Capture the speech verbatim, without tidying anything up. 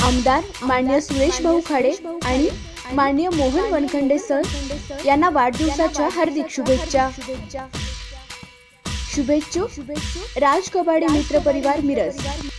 आमदार माननीय सुरेश भाऊ खाडे आणि माननीय मोहन वनखंडे सर यांना वाढदिवसाच्या हार्दिक शुभेच्छा। शुभेच्छुक राज कबाडे मित्र परिवार मिरज।